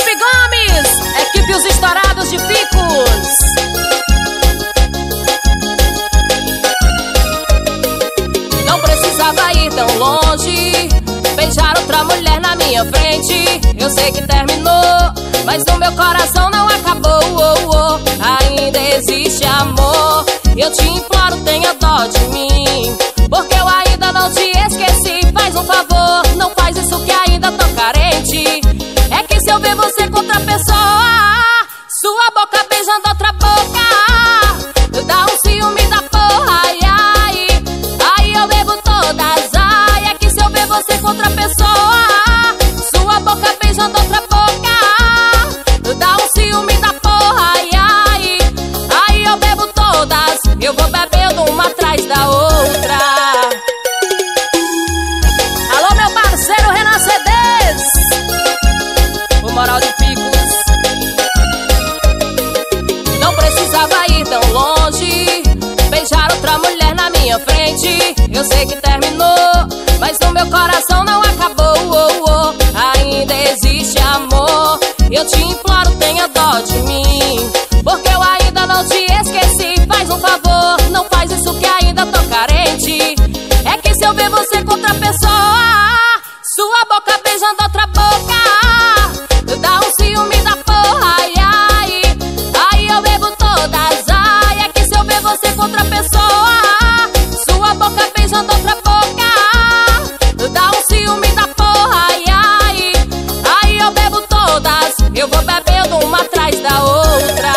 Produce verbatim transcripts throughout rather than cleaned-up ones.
Felipe Gomes, equipe Os Estourados de Picos. Não precisava ir tão longe, beijar outra mulher na minha frente. Eu sei que terminou, mas no meu coração não acabou. Oh, oh. Ainda existe amor. Eu te imploro, tenha dó de mim, porque eu ainda não te esqueci. Faz um favor, não faz isso que ainda tô carente. É que se eu ver você com outra pessoa, sua boca beijando outra boca, dá um ciúme da porra. Ai, ai, ai, eu bebo todas. Ai, é que se eu ver você com outra pessoa, sua boca beijando outra boca, dá um ciúme da porra. Ai, ai, ai, eu bebo todas. Eu vou bebendo uma atrás da outra. Alô, meu parceiro Renan Cedês, o Moral de Picos. Não precisava ir tão longe, beijar outra mulher na minha frente. Eu sei que terminou, mas no meu coração não acabou. Oh, oh. Ainda existe amor. Eu te imploro, tenha dó de mim, porque eu ainda não te esqueci. Faz um favor, não faz isso que ainda tô carente. É que se eu ver você com outra pessoa, sua boca beijando outra boca, dá um ciúme da porra. Ai, ai, ai, eu bebo todas. Ai, é que se eu ver você com outra pessoa, sua boca beijando outra boca, dá um ciúme da porra. Ai, ai, ai, eu bebo todas. Eu vou bebendo uma atrás da outra.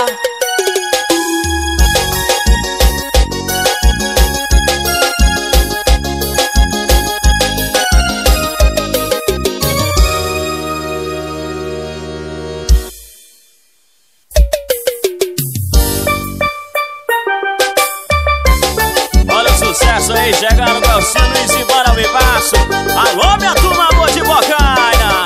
Olha o sucesso aí, chegando com o Silvio e bora ao vivaço. Alô, minha turma boa de Bocaina.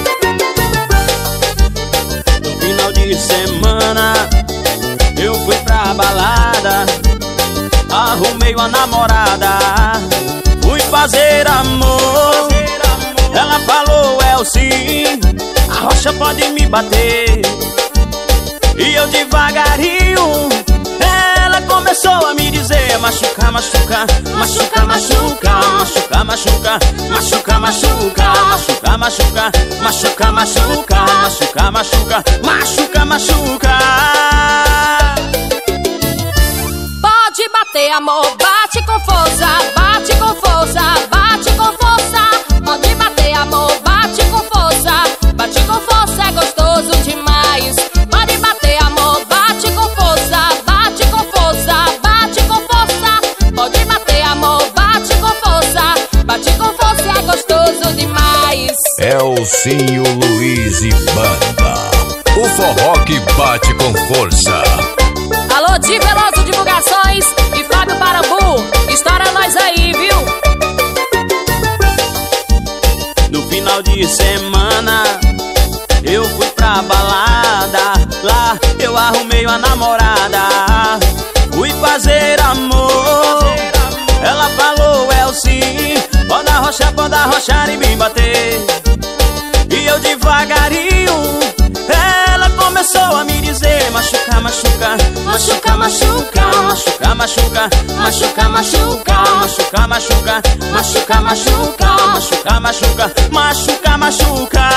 No final de semana eu fui pra balada, arrumei uma namorada, fui fazer amor. Ela falou, é o sim, a rocha pode me bater. E eu devagarinho, ela começou a me dizer: machuca, machuca, machuca, machuca, machuca, machuca, machuca, machuca, machuca, machuca, machuca, machuca, machuca, machuca, machuca, machuca. Pode bater, amor, bate com força, bate com força, bate com força. Pode bater, amor, bate com força, bate com força, é gostoso demais. Pode bater, amor, bate com força, bate com força, bate com força. Pode bater, amor, bate com força, bate com força, é gostoso demais. Elcinho Luiz e Banda, o forró que bate com força. Alô, Di Veloso Divulgações e Fábio Parambu, estoura nós aí, viu? No final de semana eu fui pra balada, lá eu arrumei uma namorada, fui fazer amor. Ela falou, é o sim, pode arrochar, pode arrochar e me bater. E eu devagarinho, ela começou a me dizer: machuca, machuca, machuca, machuca, machuca, machuca, machuca, machuca, machuca, machuca, machuca, machuca, machuca, machuca, machuca, machuca.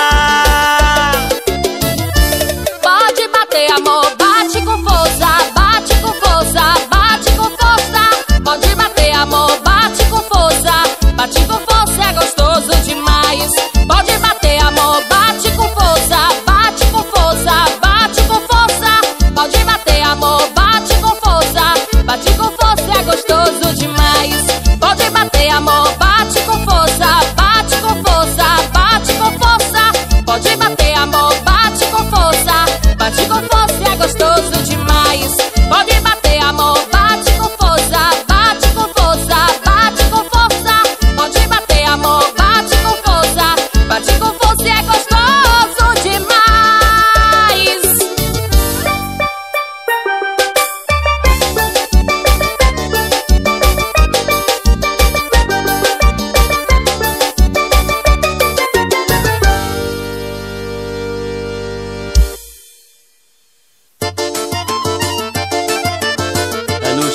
Pode bater, amor, bate com força, bate com força, bate com força. Pode bater, amor, bate com força, bate com força, é gostoso demais. Pode bater, amor, bate com força, bate com força, bate com força. Pode bater, amor, bate com força, bate com força, é gostoso demais. Pode bater, amor, bate com força, bate com força, bate com força.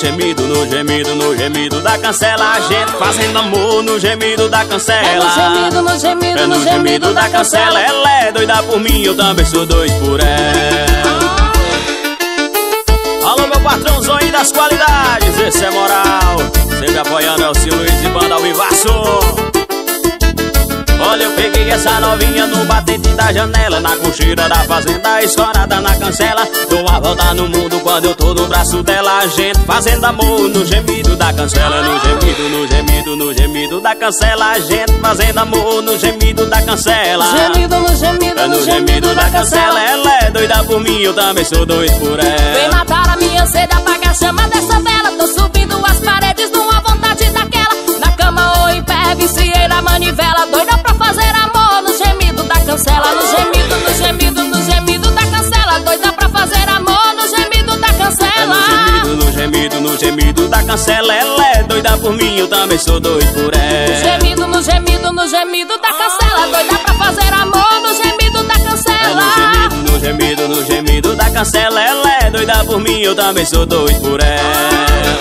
gemido, no gemido, no gemido da cancela. A gente fazendo amor no gemido da cancela. É no gemido, no gemido, é no, no gemido, gemido da cancela. Ela é doida por mim, eu também sou doido por ela. Alô, meu patrãozão aí das qualidades, esse é moral. Sempre apoiando é o Sil Luiz e Banda ao vivaço. Olha, eu peguei essa novinha no batente da janela, na cocheira da fazenda, escorada na cancela. Dou a volta no mundo quando eu tô no braço dela. A gente fazendo amor no gemido da cancela. No gemido, no gemido, no gemido da cancela. A gente fazendo amor no gemido da cancela. Gemido, no gemido, é no, no gemido, gemido da cancela. Ela é doida por mim, eu também sou doido por ela. Vem matar a minha sede, apaga a chama dessa vela. Tô subindo as paredes numa vontade daquela. Na cama ou em pé, viciei na manivela. Doida pra fazer amor no gemido da cancela. No gemido, no gemido, no gemido da cancela. Doida pra fazer amor no gemido da cancela. É no gemido, no gemido, no gemido da cancela. Ela é doida por mim, eu também sou doido por ela. No gemido, no gemido, no gemido da cancela. Doida pra fazer amor no gemido da cancela. É no gemido, no gemido, no gemido da cancela. Ela é doida por mim, eu também sou doido por ela.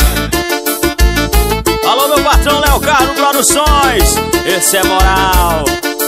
Alô, meu patrão Léo Carlos Produções, esse é moral.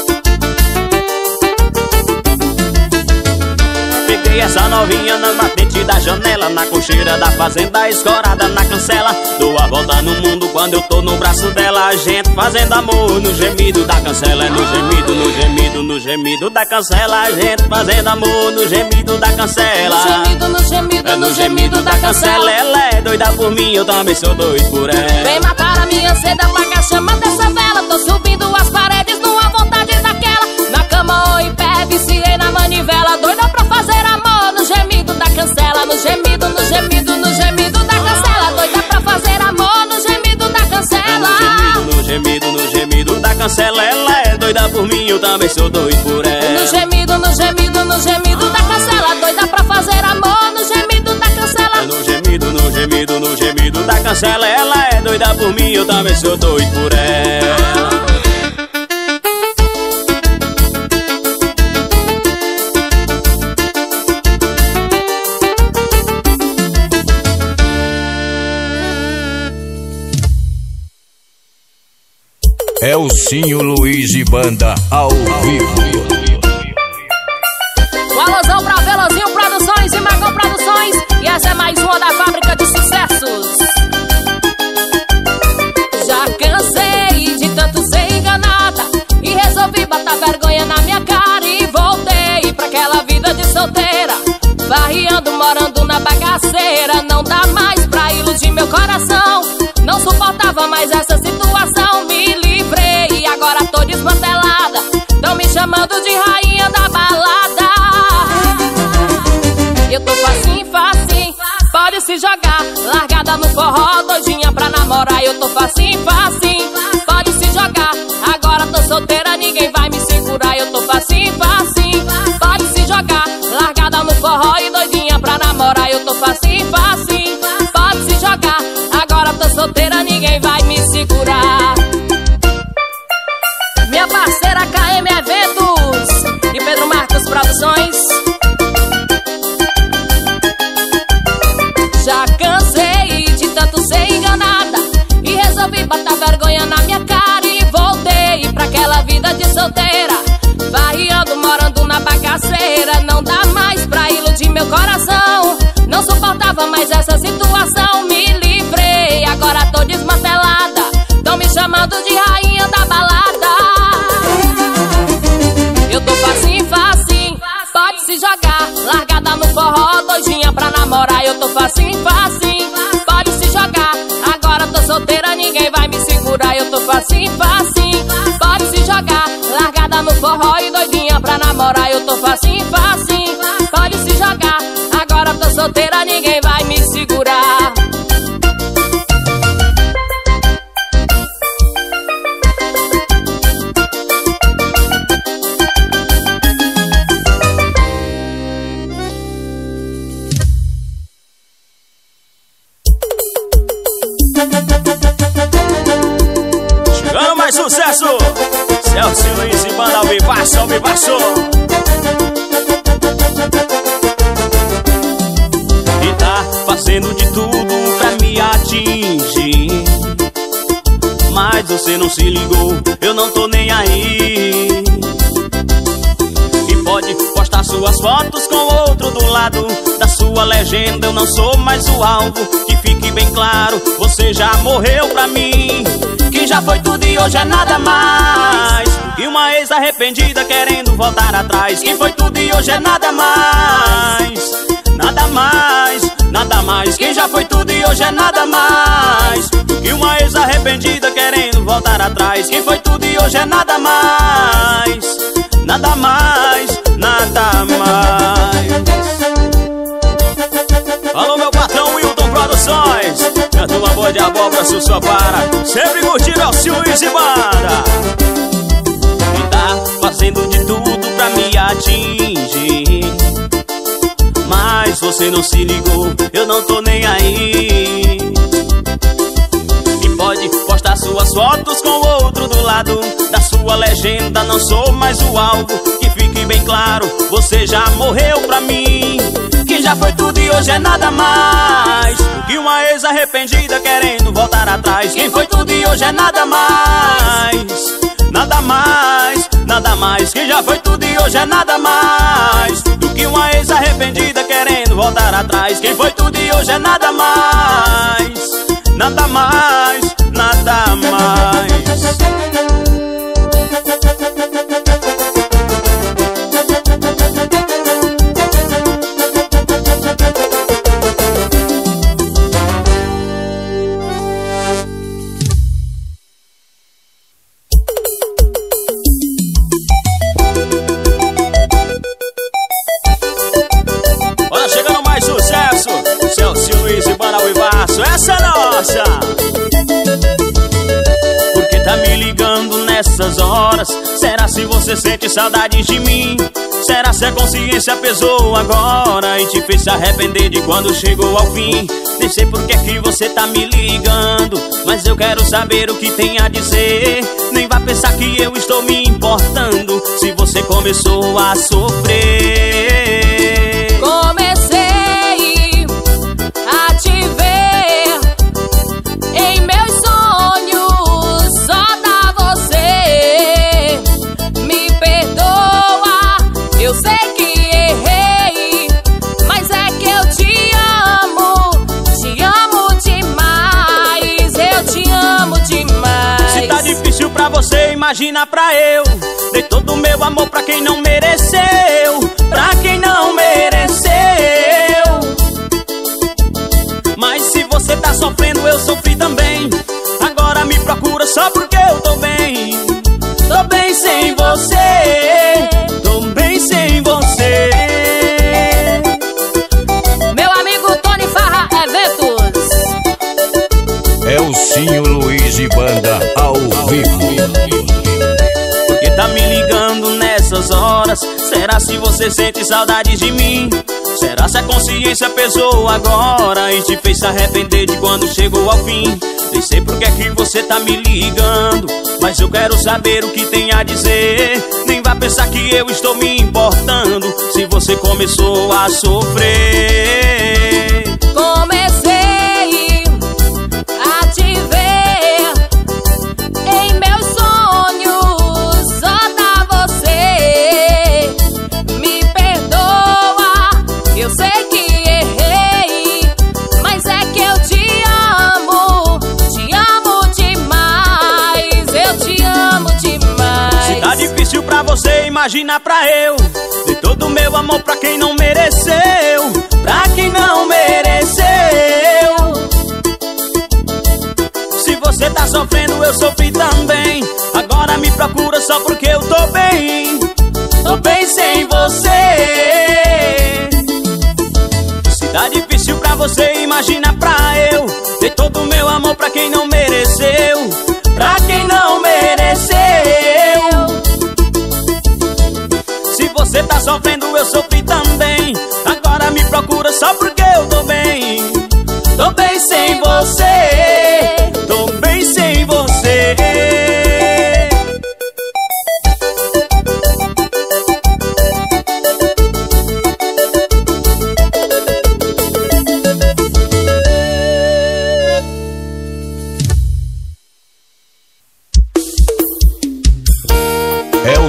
Peguei essa novinha na batente da janela, na cocheira da fazenda, escorada na cancela. Dou a volta no mundo quando eu tô no braço dela. A gente fazendo amor no gemido da cancela. É no gemido, no gemido, no gemido da cancela. A gente fazendo amor no gemido da cancela. No gemido, no gemido, é no gemido da cancela. Ela é doida por mim, eu também sou doido por ela. Vem matar a minha sede, apaga a chama dessa vela. Tô subindo as paredes numa vontade daquela. Na cama ou em pé, viciei na manivela. Doida pra fazer amor no gemido da cancela. No gemido, no gemido, no gemido da cancela. Doida pra fazer amor no gemido da cancela. É no gemido, no gemido, no gemido da cancela. Ela é doida por mim, eu também sou doido por ela. No gemido, no gemido, no gemido da cancela. Doida pra fazer amor no gemido da cancela. É no gemido, no gemido, no gemido da cancela. Ela é doida por mim, eu também sou doido por ela. É o Sil Luiz e Banda ao vivo. Um alôzão pra Velozinho Produções e Magão Produções. E essa é mais uma da fábrica de sucessos. Já cansei de tanto ser enganada e resolvi botar vergonha na minha cara. E voltei pra aquela vida de solteira, varriando, morando na bagaceira. Não dá mais pra iludir meu coração, não suportava mais essa situação. Me livrei e agora tô desmantelada. Tão me chamando de rainha da balada. Eu tô facinho, facinho, pode se jogar. Largada no forró, doidinha pra namorar. Eu tô facinho, facinho, pode se jogar. Agora tô solteira, ninguém vai me segurar. Eu tô facinho, facinho, pode se jogar. Largada no forró e doidinha pra namorar. Eu tô facinho, facinho, pode se jogar. Agora tô solteira, ninguém vai me segurar. Minha parceira K M Eventos e Pedro Marcos Produções. Já cansei de tanto ser enganada e resolvi botar vergonha na minha cara. E voltei pra aquela vida de solteira, variando, morando na bagaceira. Não dá mais pra iludir meu coração, não suportava mais essa situação. Me livrei, agora tô desmantelada. Tão me chamando de rainha da balada. Eu tô facinho, facinho, pode se jogar. Largada no forró, doidinha pra namorar. Eu tô facinho, facinho, pode se jogar. Agora tô solteira, ninguém vai me segurar. Eu tô facinho, facinho, pode se jogar. Largada no forró e doidinha pra namorar. Eu tô facinho, facinho, pode se jogar. Agora tô solteira, ninguém vai me segurar. Chegando mais sucesso, Celso Luiz e Banda ao vivaço, ao vivaço. E tá fazendo de tudo pra me atingir. atingir. Mas você não se ligou, eu não tô nem aí. E pode postar suas fotos com outro do lado da sua legenda, eu não sou mais o alvo. Que fique bem claro, você já morreu pra mim. Que já foi tudo e hoje é nada mais. E uma ex arrependida querendo voltar atrás. Que foi tudo e hoje é nada mais. Nada mais, nada mais. Quem já foi tudo e hoje é nada mais. E uma ex arrependida querendo voltar atrás. Quem foi tudo e hoje é nada mais. Nada mais, nada mais. Alô, meu patrão Wilton Produções. Canta uma boa de abóbora, Sussu para. Sempre curtindo Alcides e banda. E tá fazendo de tudo pra me atingir. Mas você não se ligou, eu não tô nem aí. E pode postar suas fotos com outro do lado da sua legenda, não sou mais o alvo. Que fique bem claro, você já morreu pra mim. Que já foi tudo e hoje é nada mais. Que uma ex arrependida querendo voltar atrás. Quem foi tudo e hoje é nada mais. Nada mais, nada mais. Que já foi tudo e hoje é nada mais. Do que uma ex arrependida querendo voltar atrás. Quem foi tudo e hoje é nada mais. Nada mais, nada mais. Essa é nossa. Porque tá me ligando nessas horas? Será se você sente saudade de mim? Será se a consciência pesou agora e te fez se arrepender de quando chegou ao fim? Nem sei por que que você tá me ligando, mas eu quero saber o que tem a dizer. Nem vá pensar que eu estou me importando se você começou a sofrer. Comecei a te ver em meus sonhos, só dá você. Me perdoa, eu sei que errei, mas é que eu te amo, te amo demais, eu te amo demais. Se tá difícil pra você, imagina pra eu. Dei todo o meu amor pra quem não mereceu, pra quem não mereceu. Mas se você tá sofrendo, eu sofri também. Agora me procura só porque eu tô bem. Tô bem sem você, tô bem sem você. Meu amigo Tony Farra Eventos. Elcinho Luiz e banda ao vivo. Porque tá me ligando nessas horas? Será se você sente saudade de mim? Será se a consciência pesou agora e te fez se arrepender de quando chegou ao fim? Nem sei por que que você tá me ligando, mas eu quero saber o que tem a dizer. Nem vá pensar que eu estou me importando se você começou a sofrer. Comecei a te ver em meus sonhos, só dá você. Me perdoa, eu sei que errei, mas é que eu te amo, te amo demais, eu te amo demais. Se tá difícil pra você, imagina pra eu. Dei todo o meu amor pra quem não mereceu, pra quem não mereceu. Se você tá sofrendo, eu sofri também. Agora me procura só porque eu tô bem. Tô bem sem você. Se tá difícil pra você, imagina pra eu. Dei todo o meu amor pra quem não mereceu, pra quem não mereceu. Se você tá sofrendo, eu sofri também. Agora me procura só porque eu tô bem. Tô bem sem você, tô bem sem você.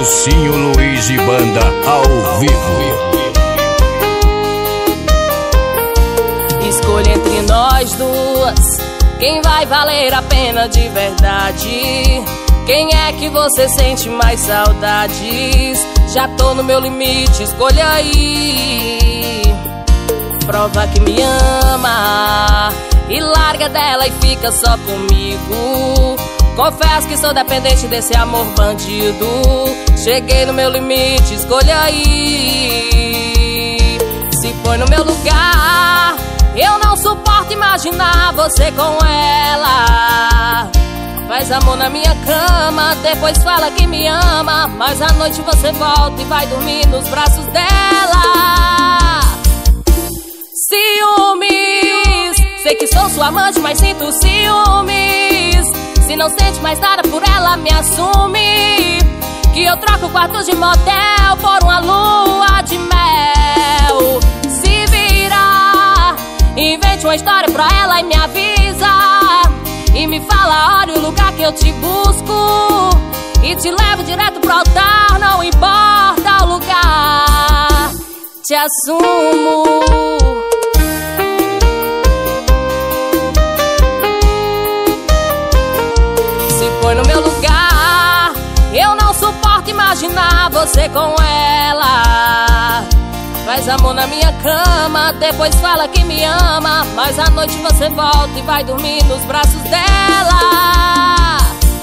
Elcinho Luiz e Banda ao vivo. Escolha entre nós duas, quem vai valer a pena de verdade? Quem é que você sente mais saudades? Já tô no meu limite, escolha aí. Prova que me ama e larga dela e fica só comigo. Confesso que sou dependente desse amor bandido. Cheguei no meu limite, escolha aí. Se põe no meu lugar, eu não suporto imaginar você com ela. Faz amor na minha cama, depois fala que me ama, mas à noite você volta e vai dormir nos braços dela. Ciúmes, sei que sou sua amante, mas sinto ciúmes. Se não sente mais nada por ela, me assume, que eu troco o quarto de motel por uma lua de mel. Se vira, invente uma história pra ela e me avisa, e me fala a hora e o lugar que eu te busco, e te levo direto pro altar, não importa o lugar. Te assumo. Se põe no meu lugar, eu não suporto imaginar você com ela. Faz amor na minha cama, depois fala que me ama, mas à noite você volta e vai dormir nos braços dela.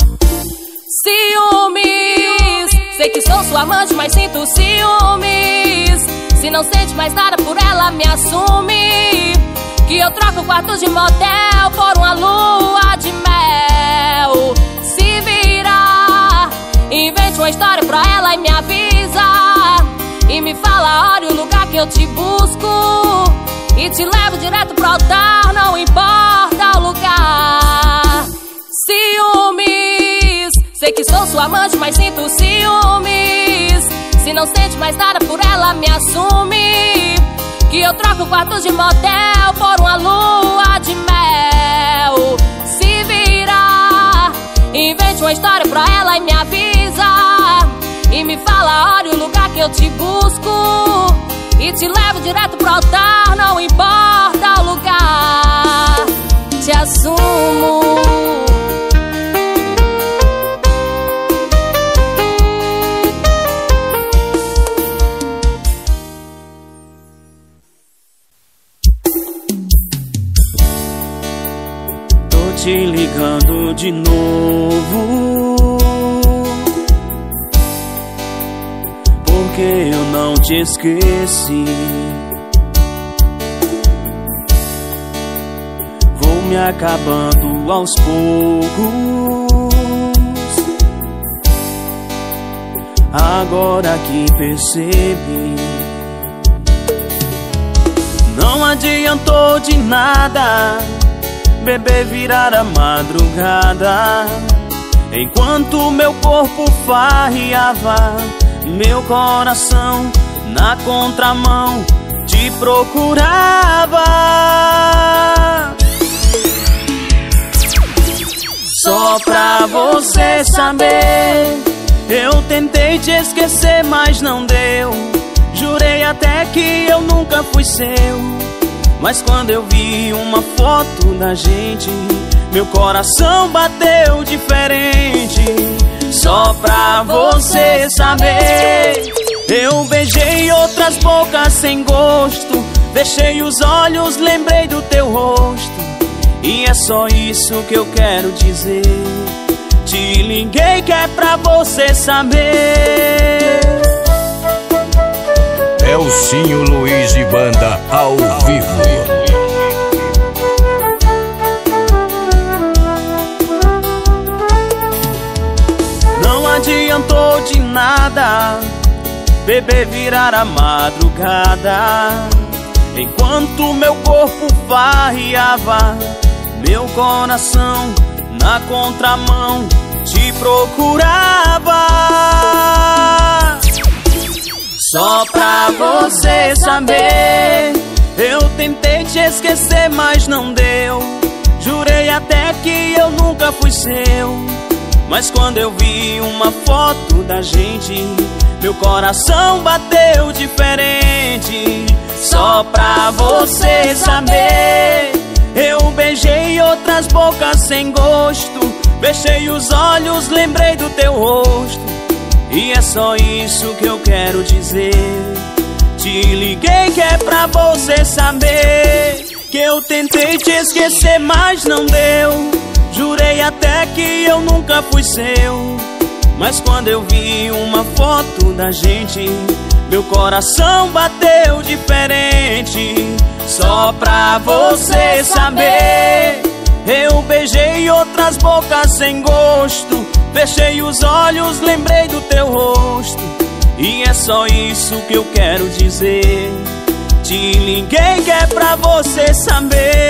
Ciúmes, sei que sou sua amante, mas sinto ciúmes. Se não sente mais nada por ela, me assume, que eu troco o quarto de motel por uma lua de mel. Se vira, invente uma história pra ela e me avisa, e me fala a hora e o lugar que eu te busco, e te levo direto pro altar, não importa o lugar. Ciúmes, sei que sou sua amante, mas sinto ciúmes. Se não sente mais nada por ela, me assume, que eu troco o quarto de motel por uma lua de mel. Se vira, invente uma história pra ela e me avisa, e me fala a hora e o lugar que eu te busco, e te levo direto pro altar, não importa o lugar. Te assumo. Tô te ligando de novo, porque eu não te esqueci. Vou me acabando aos poucos, agora que percebi. Não adiantou de nada beber virar a madrugada, enquanto meu corpo farreava, meu coração na contramão te procurava. Só pra você saber, eu tentei te esquecer, mas não deu. Jurei até que eu nunca fui seu, mas quando eu vi uma foto da gente, meu coração bateu diferente. Só pra você saber, eu beijei outras bocas sem gosto, fechei os olhos, lembrei do teu rosto, e é só isso que eu quero dizer. Te liguei que é pra você saber. Elcinho Luiz e Banda ao vivo. Não adiantou de nada beber virar a madrugada, enquanto meu corpo farreava, meu coração na contramão te procurava. Só pra você saber, eu tentei te esquecer, mas não deu. Jurei até que eu nunca fui seu, Mas quando eu vi uma foto da gente, meu coração bateu diferente. Só pra você saber, eu beijei outras bocas sem gosto. Fechei os olhos, lembrei do teu rosto. E é só isso que eu quero dizer. Te liguei que é pra você saber que eu tentei te esquecer, mas não deu. Jurei até que eu nunca fui seu. Mas quando eu vi uma foto da gente, meu coração bateu diferente. Só pra você saber, eu beijei outras bocas sem gosto. Fechei os olhos, lembrei do teu rosto. E é só isso que eu quero dizer. Te liguei que é pra você saber